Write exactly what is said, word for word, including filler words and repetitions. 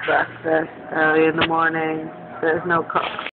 breakfast early in the morning. There's no cook.